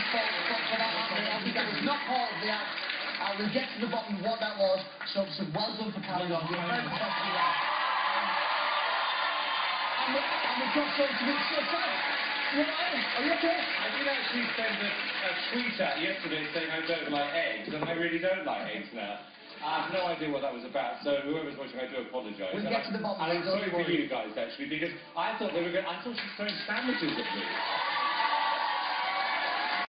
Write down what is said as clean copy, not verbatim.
I think that was not part of the act. We'll get to the bottom of what that was. So well done for carrying on. You're very professional. And we've got something to say. Are you okay? I did actually send a tweet out yesterday saying I don't like eggs, and I really don't like eggs now. I have no idea what that was about, so whoever's watching, I do apologise. We'll get to the bottom of it. And I'm sorry for you guys, actually, because I thought she was throwing sandwiches at me.